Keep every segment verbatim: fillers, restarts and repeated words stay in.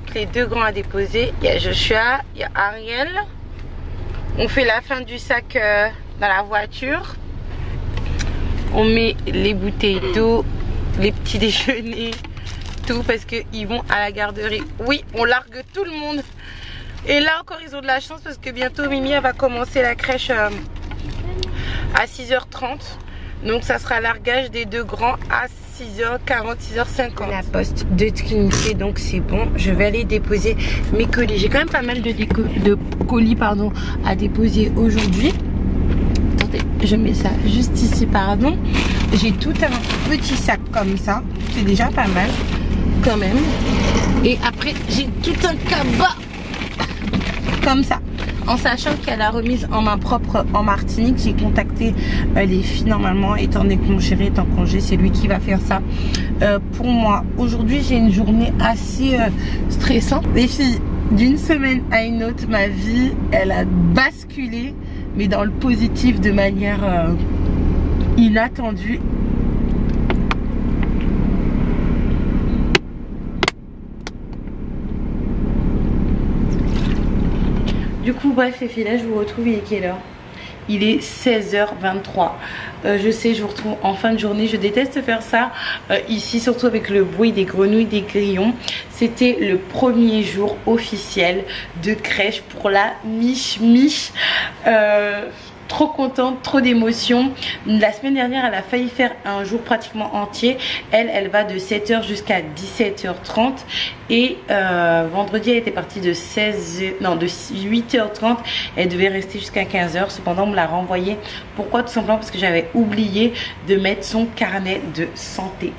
donc les deux grands à déposer. Il y a Joshua, il y a Ariel. On fait la fin du sac euh, dans la voiture. On met les bouteilles d'eau, les petits déjeuners, tout parce qu'ils vont à la garderie. Oui, on largue tout le monde. Et là encore ils ont de la chance parce que bientôt Mimi elle va commencer la crèche euh, à six heures trente. Donc ça sera largage des deux grands à six heures quarante, six heures cinquante. La poste de Trinité, donc c'est bon. Je vais aller déposer mes colis. J'ai quand même pas mal de, de colis pardon, à déposer aujourd'hui. Attendez, je mets ça juste ici, pardon. J'ai tout un petit sac comme ça. C'est déjà pas mal quand même. Et après j'ai tout un cabas comme ça. En sachant qu'il y a la remise en main propre en Martinique, j'ai contacté euh, les filles normalement, étant donné que mon chéri est en congé, c'est lui qui va faire ça euh, pour moi. Aujourd'hui j'ai une journée assez euh, stressante. Les filles, d'une semaine à une autre, ma vie elle a basculé, mais dans le positif de manière euh, inattendue. Du coup bref les filles, là je vous retrouve, il est quelle heure? Il est seize heures vingt-trois. euh, Je sais, je vous retrouve en fin de journée. Je déteste faire ça euh, ici, surtout avec le bruit des grenouilles, des grillons. C'était le premier jour officiel de crèche pour la Mich Mich. euh, Trop contente, trop d'émotions. La semaine dernière elle a failli faire un jour pratiquement entier. Elle, elle va de sept heures jusqu'à dix-sept heures trente. Et euh, vendredi elle était partie de seize heures, non de huit heures trente. Elle devait rester jusqu'à quinze heures. Cependant on me l'a renvoyée. Pourquoi? Tout simplement parce que j'avais oublié de mettre son carnet de santé.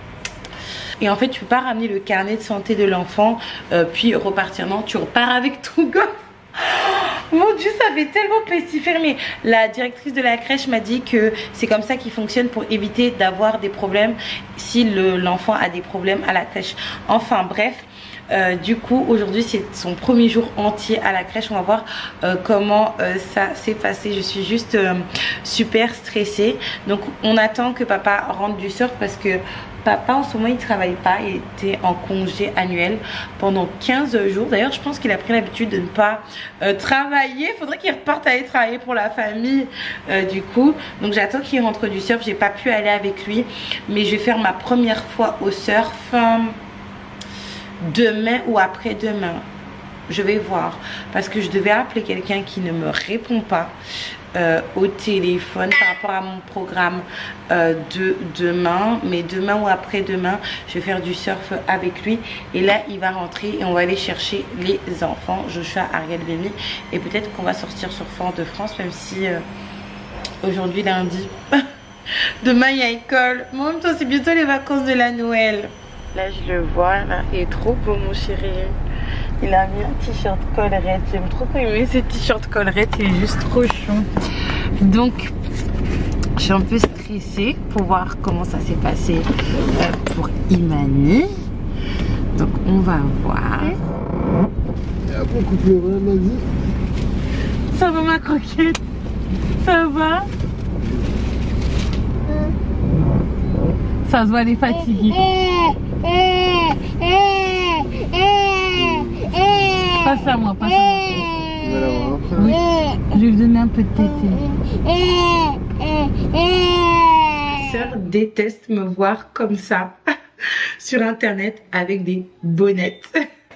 Et en fait tu peux pas ramener le carnet de santé de l'enfant euh, puis repartir. Non, tu repars avec ton gosse. Mon Dieu, ça fait tellement pestiférer. Mais la directrice de la crèche m'a dit que c'est comme ça qu'il fonctionne pour éviter d'avoir des problèmes si l'enfant a des problèmes à la crèche. Enfin bref, euh, du coup aujourd'hui c'est son premier jour entier à la crèche. On va voir euh, comment euh, ça s'est passé. Je suis juste euh, super stressée. Donc on attend que papa rentre du surf parce que papa en ce moment il travaille pas, il était en congé annuel pendant quinze jours. D'ailleurs je pense qu'il a pris l'habitude de ne pas euh, travailler. Il faudrait qu'il reparte aller travailler pour la famille euh, du coup. Donc j'attends qu'il rentre du surf. J'ai pas pu aller avec lui, mais je vais faire ma première fois au surf euh, demain ou après-demain. Je vais voir parce que je devais appeler quelqu'un qui ne me répond pas euh, au téléphone par rapport à mon programme euh, de demain. Mais demain ou après-demain je vais faire du surf avec lui. Et là il va rentrer et on va aller chercher les enfants, Joshua, Ariel, Bémi. Et peut-être qu'on va sortir sur Fort de France, même si euh, aujourd'hui lundi demain il y a école. Mais en même temps c'est bientôt les vacances de la Noël. Là je le vois, là il est trop beau mon chéri. Il a mis un t-shirt collerette. J'aime trop aimer ces t-shirts collerette. Il est juste trop chou. Donc, je suis un peu stressée pour voir comment ça s'est passé euh, pour Imani. Donc, on va voir. Et après, on coupe le vin, vas-y. Ça va ma croquette? Ça va? Ça se voit, elle est fatiguée. Passe à moi, passe à moi. Oui, je vais lui donner un peu de tété. Ma soeur déteste me voir comme ça sur internet avec des bonnettes.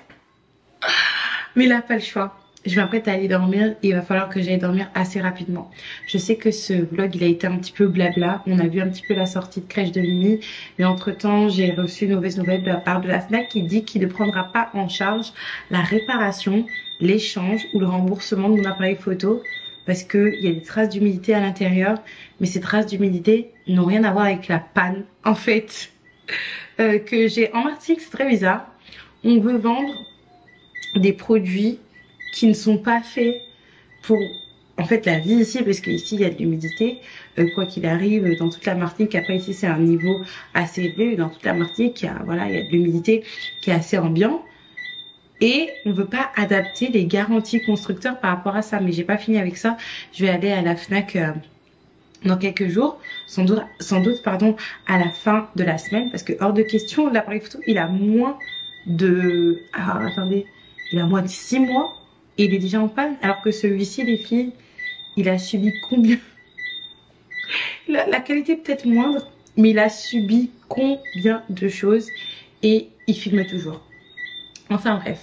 Mais là, pas le choix. Je m'apprête à aller dormir et il va falloir que j'aille dormir assez rapidement. Je sais que ce vlog il a été un petit peu blabla. On a vu un petit peu la sortie de crèche de Mimi. Mais entre temps j'ai reçu une mauvaise nouvelle de la part de la FNAC qui dit qu'il ne prendra pas en charge la réparation, l'échange ou le remboursement de mon appareil photo. Parce qu'il y a des traces d'humidité à l'intérieur. Mais ces traces d'humidité n'ont rien à voir avec la panne en fait euh, que j'ai en Martinique. C'est très bizarre. On veut vendre des produits qui ne sont pas faits pour en fait la vie ici, parce qu'ici il y a de l'humidité euh, quoi qu'il arrive dans toute la Martinique. Après ici c'est un niveau assez élevé, dans toute la Martinique il y a, voilà, il y a de l'humidité qui est assez ambiant et on veut pas adapter les garanties constructeurs par rapport à ça. Mais j'ai pas fini avec ça, je vais aller à la FNAC euh, dans quelques jours, sans doute, sans doute pardon, à la fin de la semaine, parce que hors de question l'appareil photo il a moins de... Alors, attendez, il a moins de six mois et il est déjà en panne. Alors que celui-ci, les filles, il a subi combien? la, la qualité peut-être moindre, mais il a subi combien de choses et il filme toujours. Enfin bref.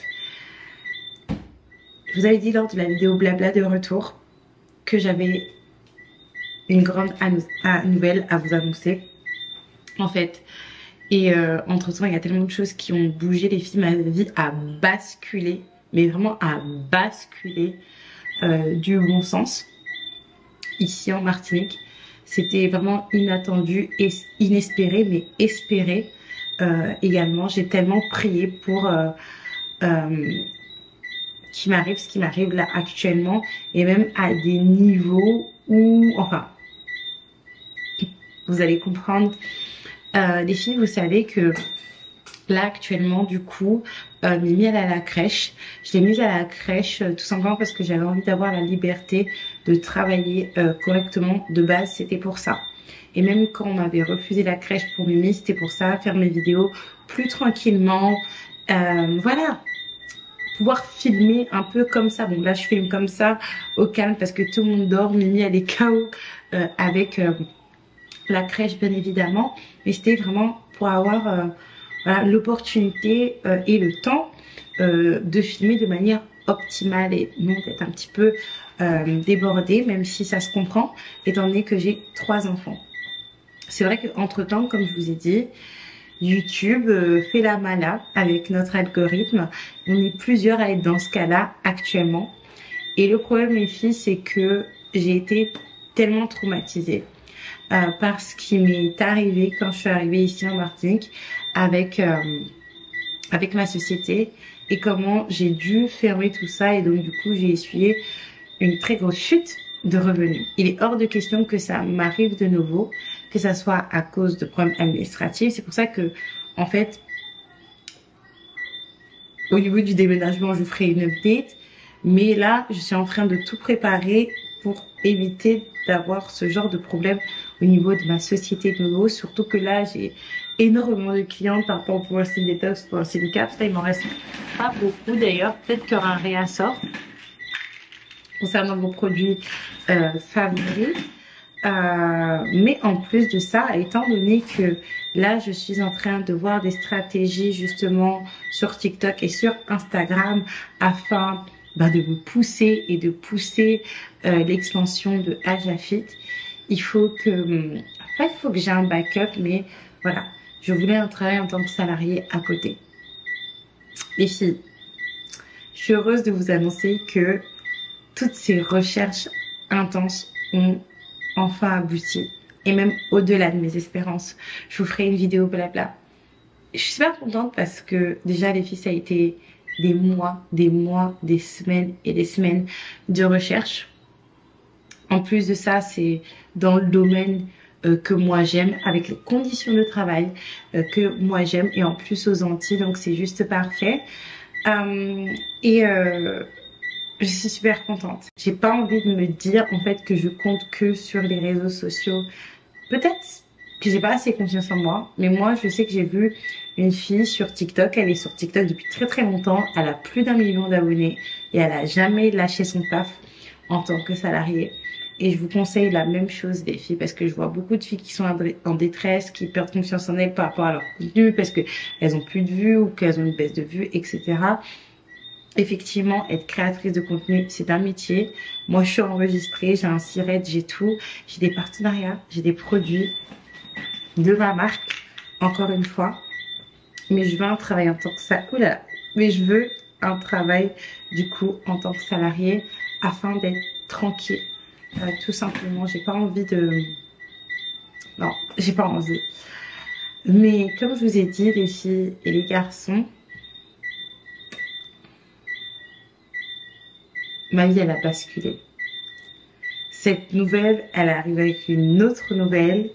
Je vous avais dit lors de la vidéo blabla de retour que j'avais une grande nouvelle à vous annoncer. En fait, et euh, entre temps, il y a tellement de choses qui ont bougé, les filles, ma vie a basculé, mais vraiment a basculé euh, du bon sens. Ici en Martinique, c'était vraiment inattendu et inespéré, mais espéré euh, également. J'ai tellement prié pour euh, euh, qu'il m'arrive ce qui m'arrive là actuellement, et même à des niveaux où, enfin, vous allez comprendre. Euh, les filles, vous savez que là actuellement, du coup, euh, Mimi elle est à la crèche. Je l'ai mise à la crèche euh, tout simplement parce que j'avais envie d'avoir la liberté de travailler euh, correctement. De base, c'était pour ça. Et même quand on m'avait refusé la crèche pour Mimi, c'était pour ça, faire mes vidéos plus tranquillement. Euh, voilà. Pouvoir filmer un peu comme ça. Bon, là, je filme comme ça, au calme, parce que tout le monde dort. Mimi, elle est K O euh, avec... Euh, la crèche bien évidemment, mais c'était vraiment pour avoir euh, voilà, l'opportunité euh, et le temps euh, de filmer de manière optimale et non d'être un petit peu euh, débordée, même si ça se comprend étant donné que j'ai trois enfants. C'est vrai qu'entre temps, comme je vous ai dit, YouTube euh, fait la mala avec notre algorithme. On est plusieurs à être dans ce cas-là actuellement, et le problème les filles, c'est que j'ai été tellement traumatisée Euh, par ce qui m'est arrivé quand je suis arrivée ici en Martinique avec euh, avec ma société et comment j'ai dû fermer tout ça, et donc du coup j'ai essuyé une très grosse chute de revenus. Il est hors de question que ça m'arrive de nouveau, que ça soit à cause de problèmes administratifs. C'est pour ça que en fait au niveau du déménagement je vous ferai une update, mais là je suis en train de tout préparer pour éviter d'avoir ce genre de problème au niveau de ma société de nouveau, surtout que là j'ai énormément de clientes par rapport pour un Skin Detox, pour un Skin Cap. Ça, il m'en reste pas beaucoup d'ailleurs, peut-être qu'il y aura un réassort concernant vos produits euh, favoris. Euh, mais en plus de ça, étant donné que là je suis en train de voir des stratégies justement sur TikTok et sur Instagram afin bah, de vous pousser et de pousser euh, l'expansion de Ajafit, il faut que, en fait, il faut que j'ai un backup, mais voilà, je voulais un travail en tant que salarié à côté. Les filles, je suis heureuse de vous annoncer que toutes ces recherches intenses ont enfin abouti, et même au-delà de mes espérances. Je vous ferai une vidéo blabla. Je suis super contente parce que déjà les filles, ça a été des mois, des mois, des semaines et des semaines de recherche. En plus de ça, c'est dans le domaine euh, que moi j'aime, avec les conditions de travail euh, que moi j'aime, et en plus aux Antilles, donc c'est juste parfait. Euh, et euh, je suis super contente. J'ai pas envie de me dire en fait que je compte que sur les réseaux sociaux. Peut-être que j'ai pas assez confiance en moi, mais moi je sais que j'ai vu une fille sur TikTok, elle est sur TikTok depuis très très longtemps, elle a plus d'un million d'abonnés et elle a jamais lâché son taf en tant que salariée. Et je vous conseille la même chose les filles, parce que je vois beaucoup de filles qui sont en détresse, qui perdent confiance en elles par rapport à leur contenu, parce que elles ont plus de vues ou qu'elles ont une baisse de vues, et cetera. Effectivement, être créatrice de contenu, c'est un métier. Moi, je suis enregistrée, j'ai un siret, j'ai tout. J'ai des partenariats, j'ai des produits de ma marque, encore une fois. Mais je veux un travail en tant que ça. Oula, mais je veux un travail, du coup, en tant que salarié, afin d'être tranquille. Euh, tout simplement, j'ai pas envie de... Non, j'ai pas envie. Mais comme je vous ai dit, les filles et les garçons, ma vie, elle a basculé. Cette nouvelle, elle arrive avec une autre nouvelle.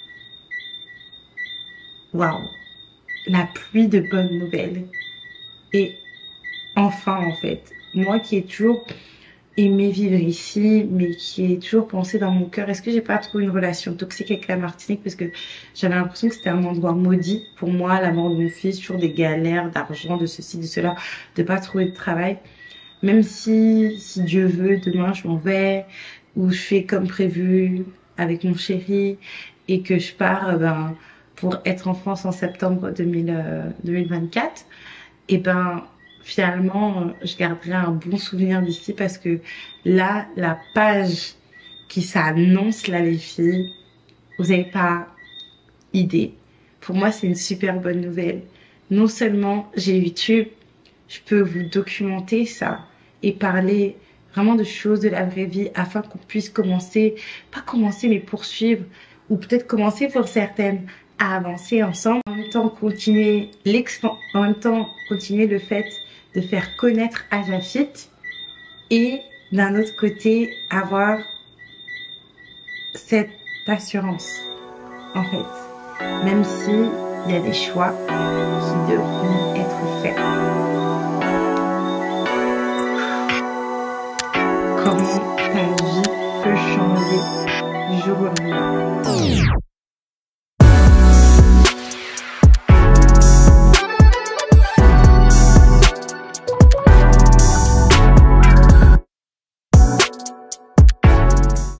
Waouh! La pluie de bonnes nouvelles. Et enfin, en fait, moi qui ai toujours aimé vivre ici, mais qui est toujours pensé dans mon cœur. Est-ce que j'ai pas trop une relation toxique avec la Martinique parce que j'avais l'impression que c'était un endroit maudit pour moi, la mort de mon fils, toujours des galères d'argent, de ceci, de cela, de pas trouver de travail. Même si, si Dieu veut, demain je m'en vais ou je fais comme prévu avec mon chéri et que je pars, ben pour être en France en septembre deux mille vingt-quatre, et ben finalement je garderai un bon souvenir d'ici parce que là, la page qui s'annonce là les filles, vous n'avez pas idée. Pour moi, c'est une super bonne nouvelle. Non seulement j'ai YouTube, je peux vous documenter ça et parler vraiment de choses de la vraie vie afin qu'on puisse commencer, pas commencer mais poursuivre ou peut-être commencer pour certaines à avancer ensemble, en même temps continuer l'expan, en même temps continuer le fait de faire connaître Ajafit et d'un autre côté avoir cette assurance en fait, même si il y a des choix qui devront être faits. Comment ta vie peut changer du jour au lendemain.